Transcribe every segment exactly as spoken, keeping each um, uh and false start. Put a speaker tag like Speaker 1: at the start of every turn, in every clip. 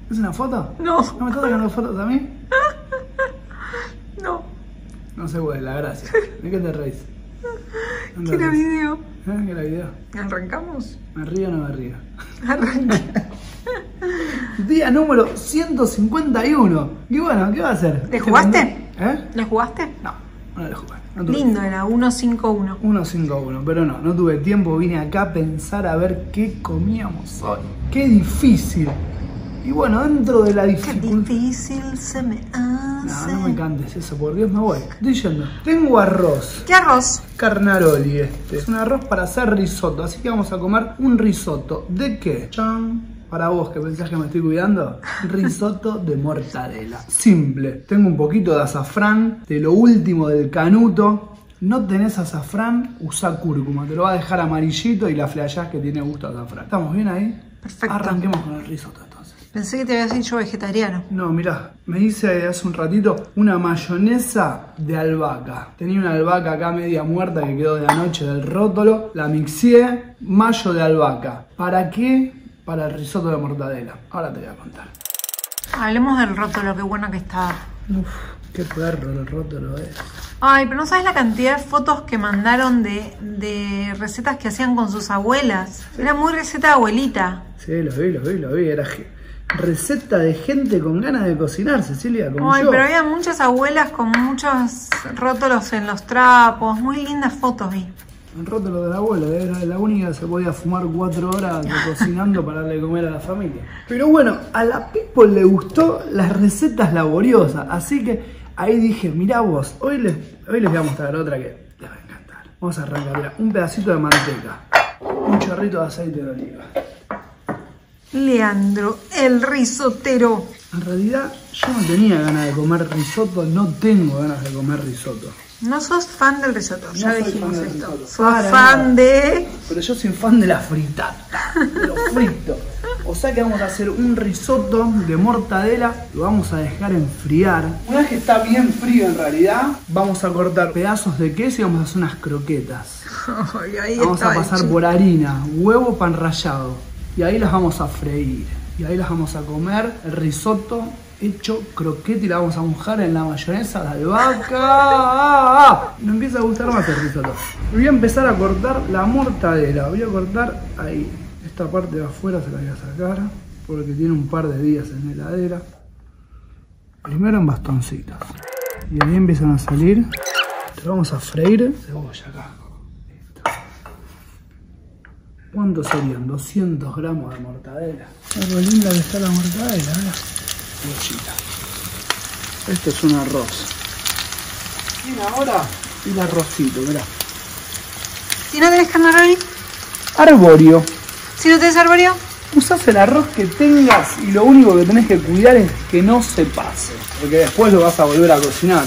Speaker 1: ¿Es una foto?
Speaker 2: No.
Speaker 1: ¿No me estás sacando fotos a mí?
Speaker 2: No.
Speaker 1: No se puede, la gracia. ¿De qué te reís?
Speaker 2: ¿Qué era video?
Speaker 1: ¿Eh? ¿Qué era video?
Speaker 2: ¿Arrancamos?
Speaker 1: ¿Me río o no me río?
Speaker 2: Arranqué.
Speaker 1: Día número ciento cincuenta y uno. Y bueno, ¿qué va a hacer?
Speaker 2: ¿Le jugaste?
Speaker 1: ¿Eh?
Speaker 2: ¿Le jugaste?
Speaker 1: No, no le jugué. No tuve
Speaker 2: Lindo, era uno cinco uno.
Speaker 1: uno cinco uno, pero no, no tuve tiempo. Vine acá a pensar a ver qué comíamos hoy. Qué difícil. Y bueno, dentro de la
Speaker 2: Qué
Speaker 1: dificultad...
Speaker 2: difícil se me hace.
Speaker 1: No, no me cantes eso, por Dios, me voy. Estoy yendo. Tengo arroz.
Speaker 2: ¿Qué arroz?
Speaker 1: Carnaroli este. Es un arroz para hacer risotto, así que vamos a comer un risotto. ¿De qué? Chan. Para vos que pensás que me estoy cuidando, risotto de mortadela. Simple. Tengo un poquito de azafrán, de lo último del canuto. No tenés azafrán, usá cúrcuma. Te lo va a dejar amarillito y la flayás que tiene gusto a azafrán. ¿Estamos bien ahí?
Speaker 2: Perfecto.
Speaker 1: Arranquemos con el risotto entonces.
Speaker 2: Pensé que te habías dicho vegetariano.
Speaker 1: No, mirá, me hice hace un ratito una mayonesa de albahaca. Tenía una albahaca acá media muerta que quedó de anoche del rótolo. La mixé, mayo de albahaca. ¿Para qué? Para el risotto de mortadela. Ahora te voy a contar.
Speaker 2: Hablemos del rótolo, qué bueno que está.
Speaker 1: Uf, qué perro el rótolo es.
Speaker 2: Ay, pero no sabes la cantidad de fotos que mandaron de, de recetas que hacían con sus abuelas. Era muy receta de abuelita.
Speaker 1: Sí, lo vi, lo vi, lo vi. Era receta de gente con ganas de cocinar, Cecilia, como
Speaker 2: Ay,
Speaker 1: yo.
Speaker 2: pero había muchas abuelas con muchos rótulos en los trapos. Muy lindas fotos vi.
Speaker 1: El rótulo de la abuela, era la única que se podía fumar cuatro horas cocinando para darle de comer a la familia. Pero bueno, a la people le gustó las recetas laboriosas, así que ahí dije, mirá vos, hoy les, hoy les voy a mostrar otra que les va a encantar. Vamos a arrancar, mirá, un pedacito de manteca, un chorrito de aceite de oliva.
Speaker 2: Leandro, el risotero.
Speaker 1: En realidad yo no tenía ganas de comer risotto, no tengo ganas de comer risotto.
Speaker 2: No sos fan del risotto, ya
Speaker 1: No soy
Speaker 2: dijimos
Speaker 1: fan del
Speaker 2: esto.
Speaker 1: risotto.
Speaker 2: Sos
Speaker 1: Para
Speaker 2: fan
Speaker 1: nada.
Speaker 2: de...
Speaker 1: Pero yo soy fan de la fritata, de lo frito. O sea que vamos a hacer un risotto de mortadela, lo vamos a dejar enfriar. Una vez que está bien frío en realidad, vamos a cortar pedazos de queso y vamos a hacer unas croquetas.
Speaker 2: Ay, ahí
Speaker 1: Vamos a
Speaker 2: está
Speaker 1: pasar
Speaker 2: el
Speaker 1: por harina, huevo, pan rallado. Y ahí las vamos a freír. Y ahí las vamos a comer, el risotto hecho croquete y la vamos a mojar en la mayonesa de albahaca. Me empieza a gustar más el risotto. Voy a empezar a cortar la mortadela. Voy a cortar ahí. Esta parte de afuera se la voy a sacar porque tiene un par de días en la heladera. Primero en bastoncitos. Y ahí empiezan a salir. Te vamos a freír cebolla acá. Listo. ¿Cuántos serían? doscientos gramos de mortadela. Qué linda que está la mortadela, ¿verdad? Cebollita. Esto es un arroz. Y ahora el arrocito, mirá.
Speaker 2: Si no tenés carnaroli,
Speaker 1: Arborio.
Speaker 2: si no tenés arborio,
Speaker 1: Usás el arroz que tengas y lo único que tenés que cuidar es que no se pase, porque después lo vas a volver a cocinar.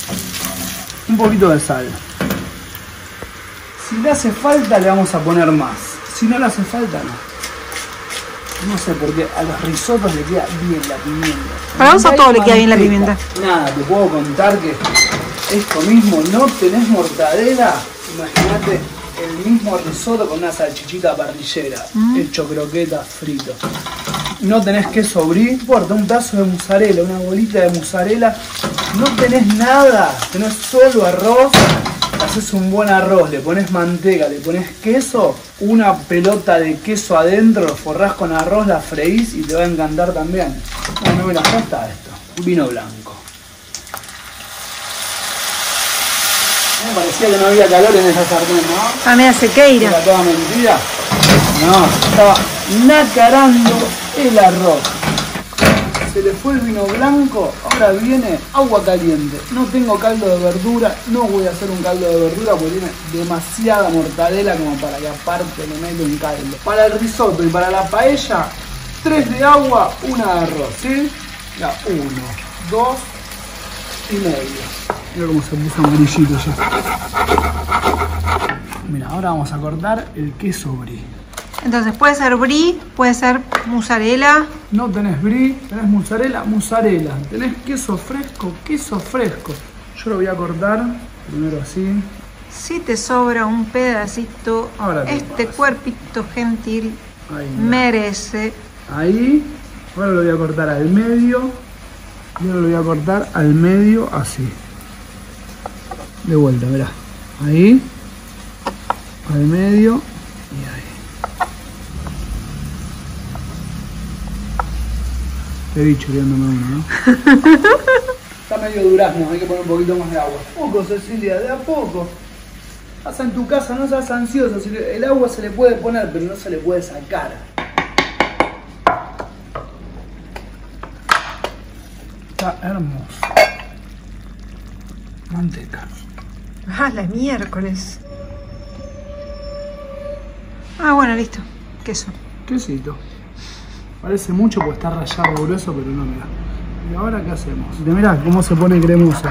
Speaker 1: Un poquito de sal. Si le hace falta le vamos a poner más. Si no le hace falta, no. No sé por qué a los risottos le queda bien la pimienta.
Speaker 2: Para vos a
Speaker 1: Hay
Speaker 2: todo le queda bien la
Speaker 1: manteca.
Speaker 2: pimienta.
Speaker 1: Nada, te puedo contar que esto mismo, no tenés mortadela, imagínate el mismo risotto con una salchichita parrillera, mm. hecho croquetas frito. No tenés queso brie, importa, un pedazo de mozzarella, una bolita de mozzarella. No tenés nada, tenés solo arroz. Haces un buen arroz, le pones manteca, le pones queso, una pelota de queso adentro, lo forrás con arroz, la freís y te va a encantar también. Bueno, mira, acá está esto, vino blanco. Me parecía que no había calor en esa sartén, ¿no?
Speaker 2: Ah, media sequeira.
Speaker 1: Era toda mentira. No, estaba nacarando el arroz. Se le fue el vino blanco, ahora viene agua caliente. No tengo caldo de verdura, no voy a hacer un caldo de verdura porque tiene demasiada mortadela como para que aparte le meta un caldo. Para el risotto y para la paella, tres de agua, una de arroz, ¿sí? Ya, uno, dos y medio. Mira cómo se puso amarillito ya. Mira, ahora vamos a cortar el queso brie.
Speaker 2: Entonces puede ser brie, puede ser mozzarella.
Speaker 1: No tenés brie, tenés mozzarella, mozzarella. Tenés queso fresco, queso fresco. Yo lo voy a cortar primero así.
Speaker 2: Si te sobra un pedacito,
Speaker 1: Ahora
Speaker 2: este
Speaker 1: pasa.
Speaker 2: Cuerpito gentil
Speaker 1: Ahí,
Speaker 2: merece.
Speaker 1: Ahí Ahora lo voy a cortar al medio. Y ahora lo voy a cortar al medio así. De vuelta, mirá. Ahí. Al medio. Y ahí. Te vi choreándome uno, ¿no? Está medio durazno, hay que poner un poquito más de agua. Poco, Cecilia, de a poco. Pasa en tu casa, no seas ansiosa. El agua se le puede poner, pero no se le puede sacar. Está hermoso. Manteca.
Speaker 2: Ah, la miércoles. Ah, bueno, listo. Queso.
Speaker 1: Quesito. Parece mucho porque está rallado grueso, pero no, mira. ¿Y ahora qué hacemos? Mirá cómo se pone cremoso.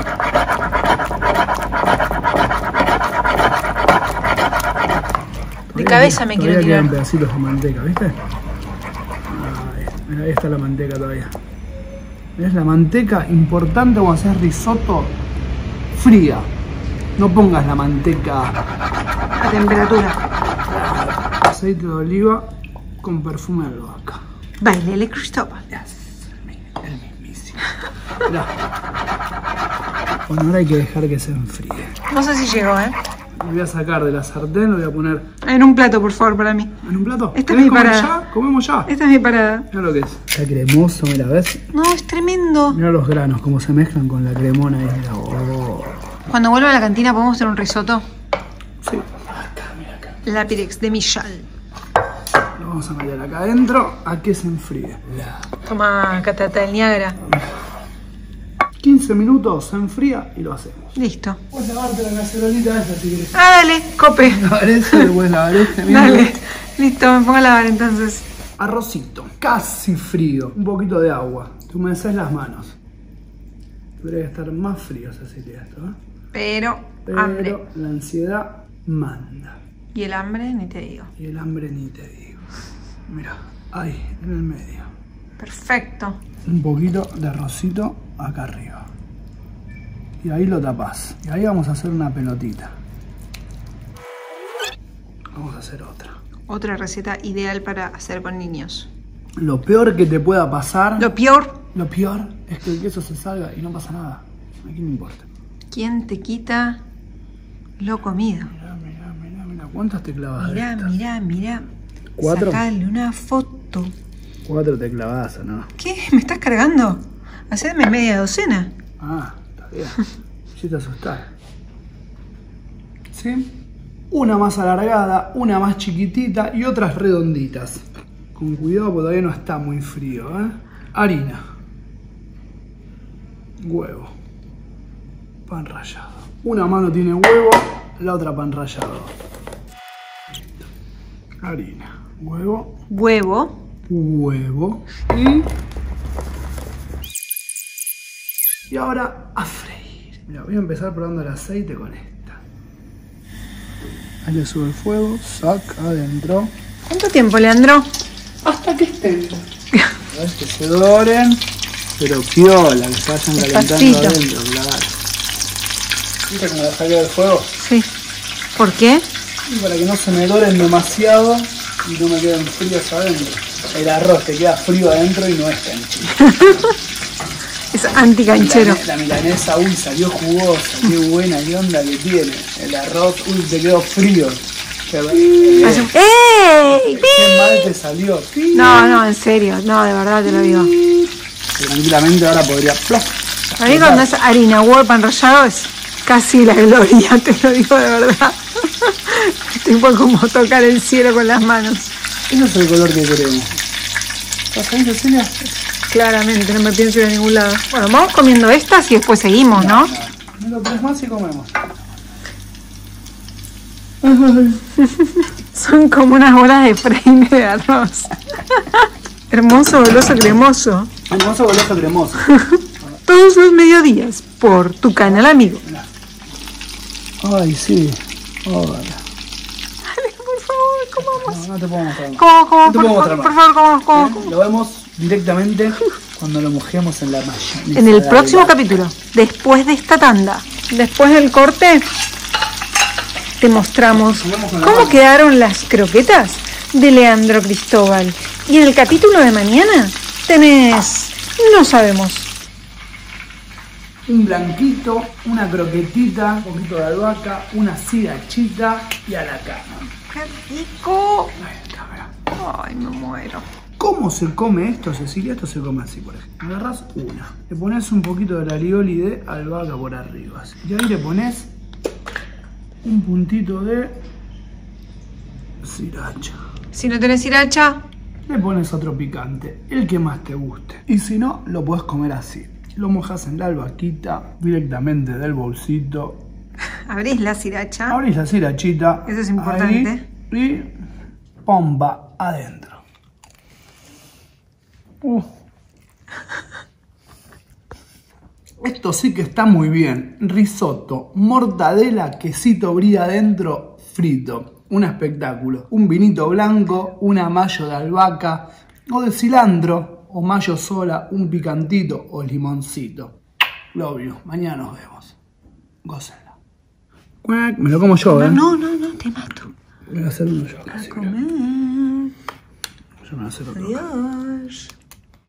Speaker 2: De cabeza me quiero tirar.
Speaker 1: Quedan pedacitos de manteca, ¿viste? Ahí, mira, ahí está la manteca todavía. ¿Ves? La manteca, importante cuando haces risotto, fría. No pongas la manteca
Speaker 2: a temperatura.
Speaker 1: Aceite de oliva con perfume de albahaca.
Speaker 2: Bailele Cristóbal.
Speaker 1: Yes, el mismísimo. Mirá. Bueno, ahora hay que dejar que se enfríe.
Speaker 2: No sé si llegó, ¿eh?
Speaker 1: Lo voy a sacar de la sartén, lo voy a poner...
Speaker 2: En un plato, por favor, para mí.
Speaker 1: ¿En un plato?
Speaker 2: Esta es mi parada.
Speaker 1: Ya? ¿Comemos ya?
Speaker 2: Esta es mi parada.
Speaker 1: Mira lo que es. Está cremoso, mira, ¿ves?
Speaker 2: No, es tremendo.
Speaker 1: Mira los granos, cómo se mezclan con la cremona ahí. Mira, oh.
Speaker 2: Cuando vuelva a la cantina, ¿podemos hacer un risotto?
Speaker 1: Sí. Acá, mira acá.
Speaker 2: La Pirex de Michal.
Speaker 1: Lo vamos a meter acá adentro a que se enfríe. La...
Speaker 2: Toma, catata del Niágara.
Speaker 1: quince minutos, se enfría y lo hacemos.
Speaker 2: Listo.
Speaker 1: Puedes lavarte la cacerolita esa si querés.
Speaker 2: Ah, dale, cope.
Speaker 1: Lavar eso, le puedes lavar este.
Speaker 2: Dale, listo, me pongo a lavar entonces.
Speaker 1: Arrocito, casi frío. Un poquito de agua. Te humedeces las manos. Tendría que estar más frío, Cecilia, esto, ¿eh?
Speaker 2: Pero,
Speaker 1: Pero
Speaker 2: hambre.
Speaker 1: la ansiedad manda.
Speaker 2: Y el hambre, ni te digo.
Speaker 1: Y el hambre ni te digo. Mira, ahí, en el medio.
Speaker 2: Perfecto.
Speaker 1: Un poquito de arrocito acá arriba. Y ahí lo tapás. Y ahí vamos a hacer una pelotita. Vamos a hacer otra.
Speaker 2: Otra receta ideal para hacer con niños.
Speaker 1: Lo peor que te pueda pasar...
Speaker 2: Lo peor.
Speaker 1: Lo peor es que el queso se salga y no pasa nada. ¿A quién me importa?
Speaker 2: ¿Quién te quita lo comido?
Speaker 1: Mirá, mirá, mirá, mirá. ¿Cuántas te clavas?
Speaker 2: Mirá, mirá, mirá.
Speaker 1: ¿Cuatro?
Speaker 2: Sacale una foto.
Speaker 1: Cuatro te clavas, ¿o no?
Speaker 2: ¿Qué? ¿Me estás cargando? Hacedme media docena.
Speaker 1: Ah, está bien. Sí te asustás. ¿Sí? Una más alargada, una más chiquitita y otras redonditas. Con cuidado porque todavía no está muy frío, ¿eh? Harina. Huevo. Pan rallado. Una mano tiene huevo, la otra pan rallado. Listo. Harina. Huevo.
Speaker 2: Huevo.
Speaker 1: Huevo. Y... Y ahora a freír. Mira, voy a empezar probando el aceite con esta. Ahí le sube el fuego, saca adentro.
Speaker 2: ¿Cuánto tiempo, Leandro?
Speaker 1: Hasta que estén. A ver que se doren. Pero piola, que se vayan calentando adentro, claro. ¿Viste cómo la saqué del fuego?
Speaker 2: Sí. ¿Por qué?
Speaker 1: Y para que no se me doren demasiado y no me queden fríos adentro. El arroz te queda frío adentro y no es canchero.
Speaker 2: Es anticanchero.
Speaker 1: La, la milanesa, uy, salió jugosa, qué buena, qué onda que tiene. El arroz, uy, te quedó frío. Qué,
Speaker 2: Hace un... ¡Ey!
Speaker 1: qué mal te salió.
Speaker 2: No, no, en serio. No, de verdad te lo digo.
Speaker 1: Tranquilamente ahora podría...
Speaker 2: Para mí cuando es harina, huevo, pan rallado es casi la gloria, te lo digo de verdad. Tipo como tocar el cielo con las manos.
Speaker 1: Ese es el color que queremos. ¿Estás ahí, Cecilia?
Speaker 2: Claramente, no me pienso ir a ningún lado. Bueno, vamos comiendo estas y después seguimos, ¿no?
Speaker 1: No, no. Lo pones más y comemos.
Speaker 2: Son como unas bolas de freine de arroz. Hermoso, goloso, cremoso.
Speaker 1: Hermoso, goloso, cremoso.
Speaker 2: Todos los mediodías por tu canal amigo.
Speaker 1: Ay, sí. Hola.
Speaker 2: Dale, por favor, comamos.
Speaker 1: No, no te puedo mostrar más.
Speaker 2: ¿Cómo, cómo,
Speaker 1: No te
Speaker 2: por,
Speaker 1: puedo
Speaker 2: favor,
Speaker 1: mostrar
Speaker 2: por
Speaker 1: más.
Speaker 2: favor, cómo, cómo,
Speaker 1: ¿Eh?
Speaker 2: cómo?
Speaker 1: Lo vemos directamente cuando lo mojemos en la mayonesa.
Speaker 2: En el próximo capítulo, después de esta tanda, después del corte, te mostramos cómo quedaron las croquetas de Leandro Cristóbal. Y en el capítulo de mañana tenemos es? No sabemos.
Speaker 1: Un blanquito, una croquetita, un poquito de albahaca, una srirachita y a la cama.
Speaker 2: ¡Qué rico!
Speaker 1: Ahí está, mirá.
Speaker 2: Ay, me muero.
Speaker 1: ¿Cómo se come esto, Cecilia? Esto se come así, por ejemplo. Agarrás una, le pones un poquito de la alioli de albahaca por arriba. Y ahí le pones un puntito de sriracha.
Speaker 2: Si no tenés sriracha,
Speaker 1: Le pones otro picante, el que más te guste. Y si no, lo podés comer así. Lo mojas en la albahaquita, directamente del bolsito.
Speaker 2: abrís la sriracha.
Speaker 1: Abrís la srirachita.
Speaker 2: Eso es importante.
Speaker 1: Ahí, y pomba adentro. Uh. Esto sí que está muy bien. Risotto, mortadela, quesito brie adentro, frito. Un espectáculo. Un vinito blanco, una mayo de albahaca o de cilantro. O mayo sola, un picantito o limoncito. Love you. Mañana nos vemos. Gócenla. Me lo como yo, ¿eh?
Speaker 2: No, no, no, te mato.
Speaker 1: Voy a hacer uno yo.
Speaker 2: A
Speaker 1: Casi,
Speaker 2: comer.
Speaker 1: yo me voy a hacer otro.
Speaker 2: Adiós.